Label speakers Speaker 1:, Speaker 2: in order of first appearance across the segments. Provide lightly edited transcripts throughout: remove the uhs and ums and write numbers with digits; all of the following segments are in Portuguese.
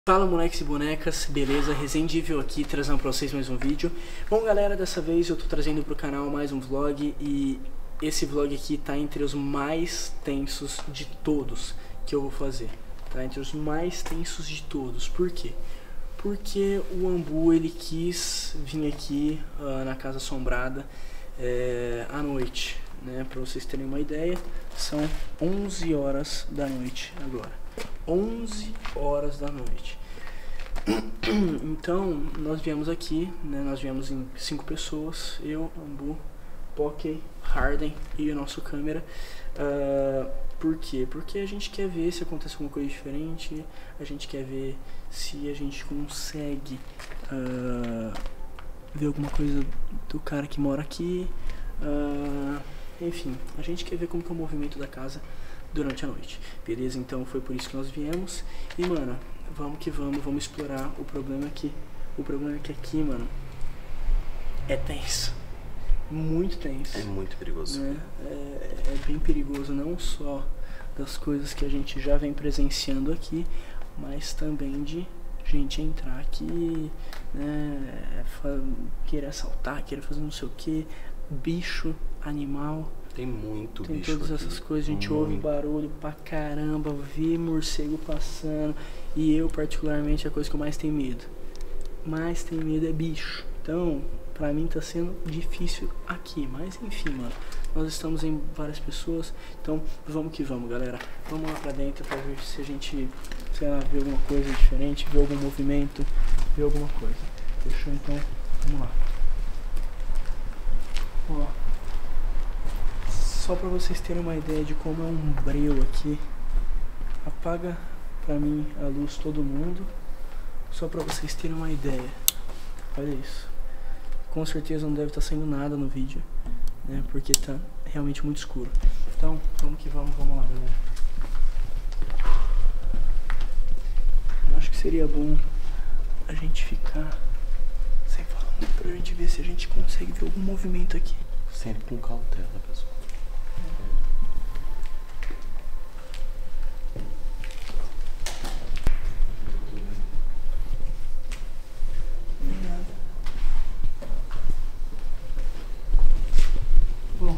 Speaker 1: Fala moleques e bonecas, beleza? Resendível aqui, trazendo pra vocês mais um vídeo. Bom galera, dessa vez eu tô trazendo pro canal mais um vlog e esse vlog aqui tá entre os mais tensos de todos que eu vou fazer. Tá entre os mais tensos de todos. Por quê? Porque o Ambu ele quis vir aqui na Casa Assombrada à noite, né? Pra vocês terem uma ideia, são 11 horas da noite agora. 11 horas da noite. Então nós viemos aqui, né? Nós viemos em 5 pessoas, eu, Ambu, Poké, Harden e o nosso câmera. Por quê? Porque a gente quer ver se acontece alguma coisa diferente, a gente quer ver se a gente consegue ver alguma coisa do cara que mora aqui, enfim, a gente quer ver como que é o movimento da casa durante a noite, beleza? Então foi por isso que nós viemos. E mano, vamos que vamos explorar. O problema é que aqui, mano, é tenso, muito tenso.
Speaker 2: É muito perigoso,
Speaker 1: né? É bem perigoso, não só das coisas que a gente já vem presenciando aqui, mas também de gente entrar aqui, né, querer assaltar, querer fazer não sei o que, bicho, animal.
Speaker 2: Tem muito
Speaker 1: Tem
Speaker 2: bicho
Speaker 1: todas
Speaker 2: aqui.
Speaker 1: essas coisas, a gente ouve barulho pra caramba, vê morcego passando. E eu, particularmente, a coisa que eu mais tenho medo. Mais tenho medo é bicho. Então, pra mim tá sendo difícil aqui. Mas enfim, mano, nós estamos em várias pessoas. Então, vamos que vamos, galera. Vamos lá pra dentro pra ver se a gente, sei lá, vê alguma coisa diferente, vê algum movimento, vê alguma coisa. Fechou? Então, vamos lá. Ó. Só pra vocês terem uma ideia de como é um breu aqui. Apaga pra mim a luz todo mundo. Só pra vocês terem uma ideia. Olha isso. Com certeza não deve estar saindo nada no vídeo, né? Porque tá realmente muito escuro. Então, vamos que vamos lá, galera. Eu acho que seria bom a gente ficar sem falando pra gente ver se a gente consegue ver algum movimento aqui.
Speaker 2: Sempre com cautela, pessoal.
Speaker 1: Bom,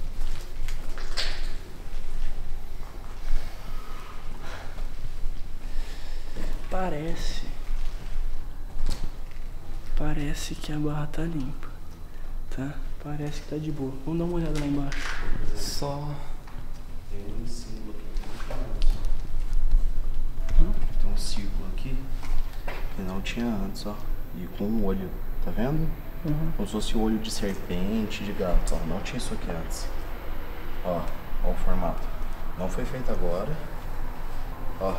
Speaker 1: parece que a barra tá limpa, tá? Parece que tá de boa. Vamos dar uma olhada lá embaixo.
Speaker 2: Só tem um símbolo aqui. Tem um círculo aqui que não tinha antes, ó. E com um olho, tá vendo? Como se fosse o olho de serpente, de gato, ó. Não tinha isso aqui antes. Ó o formato. Não foi feito agora. Ó.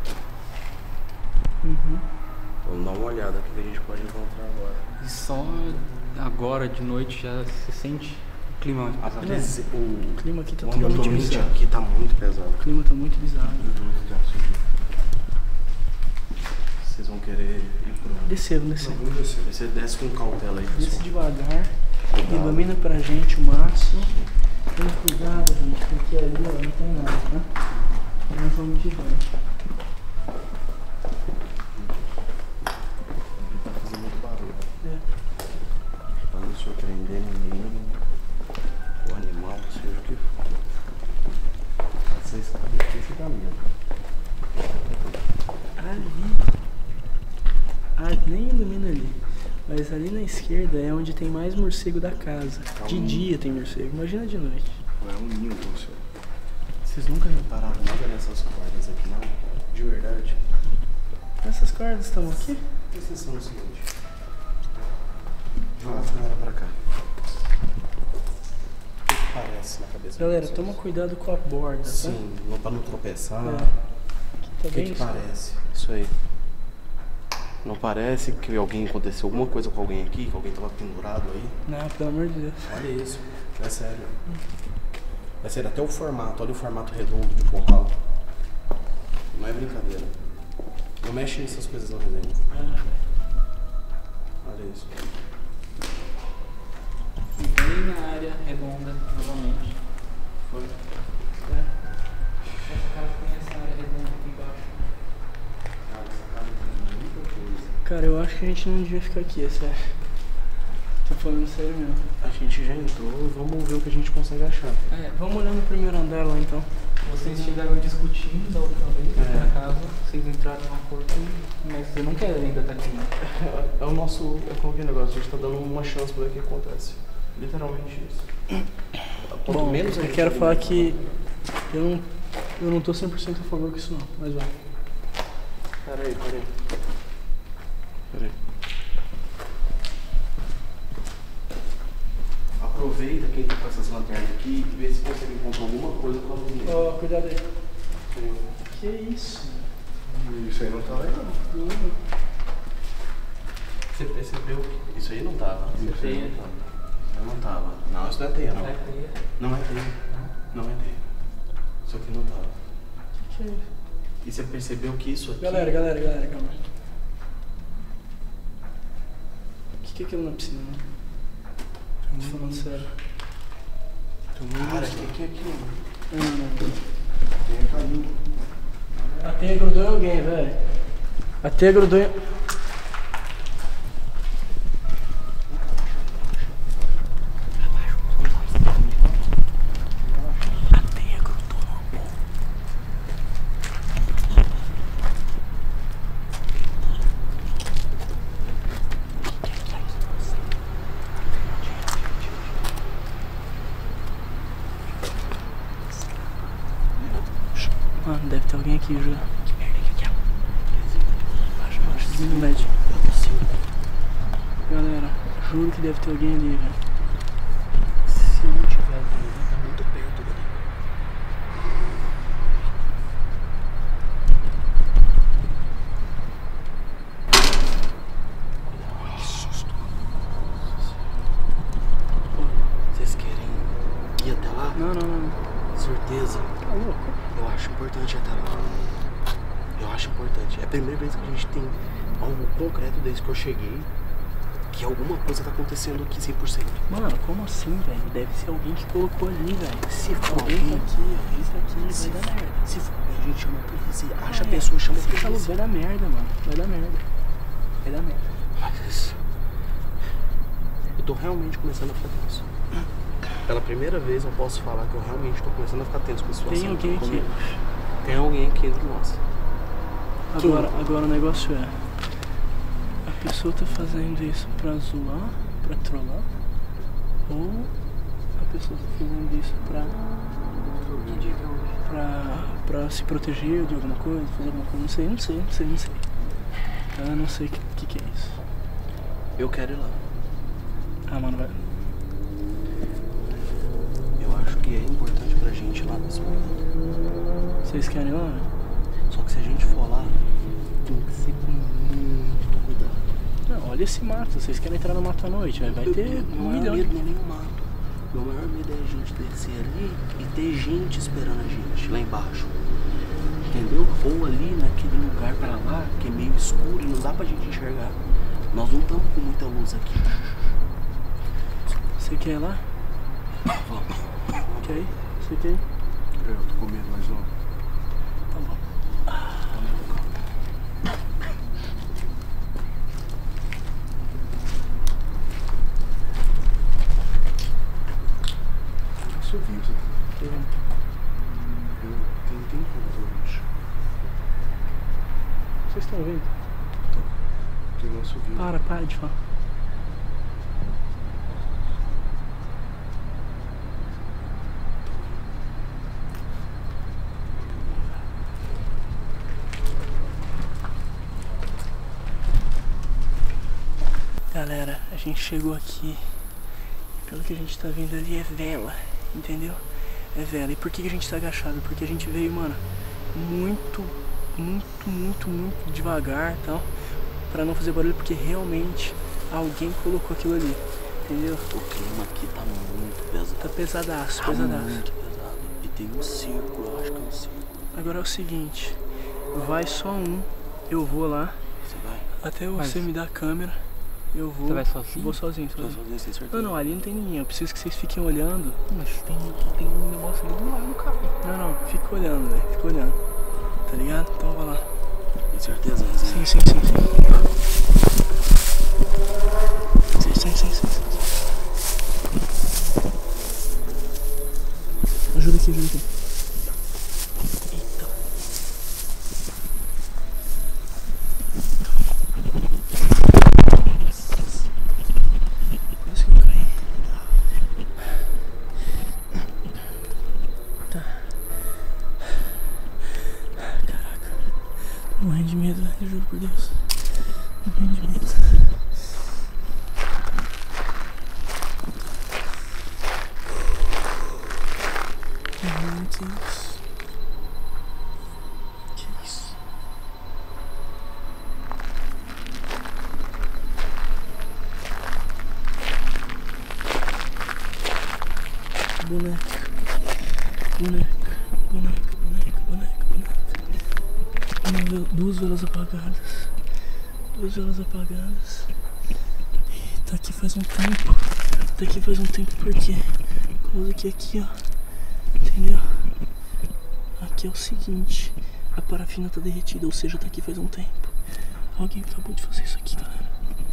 Speaker 2: Vamos dar uma olhada aqui que a gente pode encontrar agora.
Speaker 3: E só agora de noite já se sente o clima mais pesado.
Speaker 1: O clima aqui tá
Speaker 2: O
Speaker 1: totalmente
Speaker 2: ambiente
Speaker 1: bizarro.
Speaker 2: aqui tá muito pesado.
Speaker 1: O clima tá muito bizarro.
Speaker 2: Vocês vão querer ir pro...
Speaker 1: Descemos.
Speaker 2: Vamos descer. Você desce com cautela aí,
Speaker 1: Desce
Speaker 2: pessoal.
Speaker 1: devagar.
Speaker 2: Cuidado.
Speaker 1: Ilumina pra gente o máximo. Tenha cuidado, gente, porque ali ó, não tem nada, tá? Nós vamos devagar.
Speaker 2: Tá fazendo muito barulho. Pra não surpreender ninguém, o animal, seja o que for. Vocês sabem que você dá medo.
Speaker 1: Nem ilumina ali. Mas ali na esquerda é onde tem mais morcego da casa. De dia tem morcego, imagina de noite.
Speaker 2: É um ninho, você. Vocês nunca repararam nada nessas cordas aqui, não? De verdade?
Speaker 1: Essas cordas estão aqui?
Speaker 2: Presta atenção no seguinte. Joga a câmera pra cá. O que parece na cabeça?
Speaker 1: Galera,
Speaker 2: de vocês?
Speaker 1: toma cuidado com a borda, tá?
Speaker 2: Sim, pra não tropeçar.
Speaker 1: Aqui tá
Speaker 2: O
Speaker 1: bem
Speaker 2: que
Speaker 1: isso.
Speaker 2: parece? Isso aí. Não parece que aconteceu alguma coisa com alguém aqui? Que alguém tava pendurado aí?
Speaker 1: Não, pelo amor de Deus.
Speaker 2: Olha isso. É sério. É sério, até o formato. Olha o formato redondo de porral. Não é brincadeira. Não mexe nessas coisas não, resenha. Olha isso.
Speaker 3: E bem na área redonda novamente.
Speaker 2: Foi.
Speaker 3: Essa casa tem essa área redonda aqui embaixo.
Speaker 2: Essa casa tem
Speaker 1: Cara, eu acho que a gente não devia ficar aqui, é sério. Tô falando sério mesmo.
Speaker 2: A gente já entrou, vamos ver o que a gente consegue achar.
Speaker 1: Vamos olhar no primeiro andar lá então.
Speaker 3: Vocês chegaram discutindo da última vez na casa, vocês entraram num acordo, mas você não quer ainda estar aqui, né?
Speaker 2: É o nosso. É como que negócio, a gente tá dando uma chance pra ver o que acontece. Literalmente isso. Quanto
Speaker 1: Bom,
Speaker 2: menos a
Speaker 1: eu
Speaker 2: gente
Speaker 1: quero falar
Speaker 2: argumentar,
Speaker 1: que eu não tô 100% a favor com isso não, mas vai.
Speaker 2: Peraí. Aproveita quem tá com essas lanternas aqui e vê se consegue encontrar alguma coisa com a luz.
Speaker 1: Ó, cuidado aí. Que isso?
Speaker 2: Isso aí não tá legal. Você percebeu? Isso aí não tava. Isso aí não tava. Não tava. Não, isso não é teia, não.
Speaker 3: Não é teia.
Speaker 2: Não é teia. Não é teia. Isso aqui não tava.
Speaker 1: Que é isso?
Speaker 2: E você percebeu que isso aqui...
Speaker 1: Galera, calma. O que é aquilo na piscina, né? Tô falando sério.
Speaker 2: Cara, o que é aquilo?
Speaker 1: Não.
Speaker 2: Teia caiu.
Speaker 1: A teia grudou em alguém, velho. A teia grudou em... Mano, deve ter alguém aqui, juro. Que merda que é? Acho que não mede. Galera, juro que deve ter alguém ali, velho.
Speaker 2: Se não tiver alguém, tá muito perto dali. Que susto. Vocês querem ir até lá?
Speaker 1: Não.
Speaker 2: Certeza.
Speaker 1: Tá louco?
Speaker 2: Eu acho importante até lá. Eu acho importante. É a primeira vez que a gente tem algo concreto desde que eu cheguei. Que alguma coisa tá acontecendo aqui 100%.
Speaker 1: Mano, como assim, velho? Deve ser alguém que colocou ali, velho.
Speaker 2: Se for
Speaker 1: Alguém tá aqui,
Speaker 2: se
Speaker 1: vai dar merda.
Speaker 2: Se for alguém, a gente chama a polícia. Acha a pessoa, chama a
Speaker 1: Você falou,
Speaker 2: polícia.
Speaker 1: vai dar merda, mano. Vai dar merda.
Speaker 2: Mas eu tô realmente começando a ficar tenso. Pela primeira vez eu posso falar que eu realmente tô começando a ficar tenso com a situação.
Speaker 1: Tem alguém aqui.
Speaker 2: Tem alguém aqui entre nós.
Speaker 1: Agora o negócio é... A pessoa tá fazendo isso pra zoar, pra trollar? Ou a pessoa tá fazendo isso pra se proteger de alguma coisa, fazer alguma coisa? Não sei. Eu não sei o que é isso.
Speaker 2: Eu quero ir lá.
Speaker 1: Ah, mano, vai.
Speaker 2: Eu acho que é importante pra gente ir lá nesse momento.
Speaker 1: Vocês querem ir lá, velho?
Speaker 2: Só que se a gente for lá, tem que ser com muito cuidado.
Speaker 1: Não, olha esse mato. Vocês querem entrar no mato à noite, velho? Vai ter
Speaker 2: Meu
Speaker 1: um
Speaker 2: maior
Speaker 1: milhão.
Speaker 2: medo não é nem o mato. Meu maior medo é a gente descer ali e ter gente esperando a gente lá embaixo. Entendeu? Ou ali naquele lugar pra lá, que é meio escuro e não dá pra gente enxergar. Nós não estamos com muita luz aqui.
Speaker 1: Você quer ir lá?
Speaker 2: Vamos.
Speaker 1: Quer ir? Você quer ir?
Speaker 2: Eu tô com medo, mas vamos.
Speaker 1: Tá bom.
Speaker 2: Nossa, ouviu isso aqui. Tem controle.
Speaker 1: Vocês estão ouvindo?
Speaker 2: Tem nosso ouvido.
Speaker 1: Para de falar. Galera, a gente chegou aqui. Pelo que a gente tá vendo ali é vela, entendeu? É vela. E por que a gente tá agachado? Porque a gente veio, mano, muito devagar e tal, pra não fazer barulho, porque realmente alguém colocou aquilo ali, entendeu?
Speaker 2: O clima aqui tá muito pesado.
Speaker 1: Tá pesadaço,
Speaker 2: Tá
Speaker 1: pesadaço.
Speaker 2: muito pesado. E tem um círculo, eu acho que é um círculo.
Speaker 1: Agora é o seguinte, vai só um, eu vou lá,
Speaker 2: Você vai?
Speaker 1: até você me dar a câmera, eu vou.
Speaker 3: Você vai sozinho?
Speaker 1: Vou sozinho.
Speaker 2: Tô sozinho, sem certeza.
Speaker 1: Não, ali não tem ninguém, eu preciso que vocês fiquem olhando.
Speaker 3: Mas tem um negócio ali do lado, cara.
Speaker 1: Não, fica olhando, velho, fica olhando. Tá ligado? Então vai lá.
Speaker 2: Tem certeza?
Speaker 1: Sim. Deus. Morrendo de medo. Que isso? Que isso? Boneca. Duas velas apagadas. E tá aqui faz um tempo. Por quê? Por causa que aqui, ó. Entendeu? Aqui é o seguinte. A parafina tá derretida, ou seja, tá aqui faz um tempo. Alguém acabou de fazer isso aqui, galera.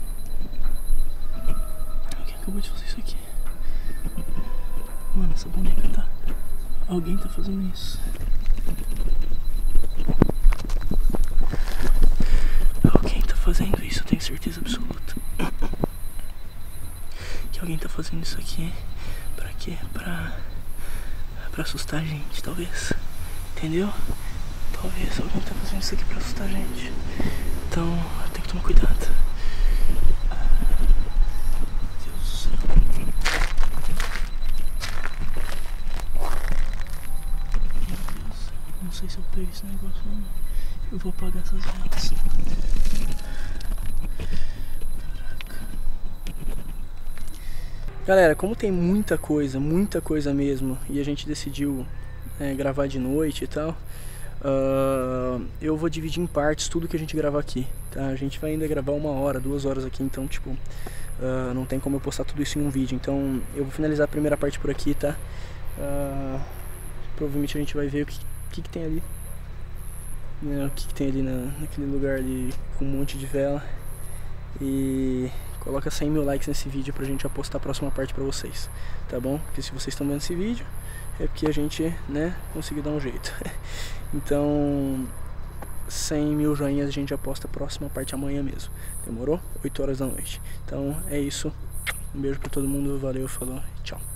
Speaker 1: Mano, essa boneca tá... Alguém tá fazendo isso. Alguém tá fazendo isso, eu tenho certeza absoluta. Que alguém tá fazendo isso aqui. Pra quê? Pra assustar a gente, talvez. Entendeu? Talvez alguém tá fazendo isso aqui pra assustar a gente. Então, eu tenho que tomar cuidado. Deus do céu. Não sei se eu pego esse negócio ou não. Eu vou apagar essas velas. Caraca. Galera, como tem muita coisa mesmo, e a gente decidiu gravar de noite e tal, eu vou dividir em partes tudo que a gente gravar aqui, tá? A gente vai ainda gravar 1 hora, 2 horas aqui, então tipo, não tem como eu postar tudo isso em um vídeo. Então eu vou finalizar a primeira parte por aqui, tá? Provavelmente a gente vai ver o que tem ali, né? O que tem ali naquele lugar ali com um monte de vela. E coloca 100 mil likes nesse vídeo pra gente já postar a próxima parte pra vocês, tá bom? Porque se vocês estão vendo esse vídeo é porque a gente, né, conseguiu dar um jeito. Então 100 mil joinhas a gente já posta a próxima parte amanhã mesmo. Demorou? 8 horas da noite. Então é isso. Um beijo pra todo mundo, valeu, falou, tchau.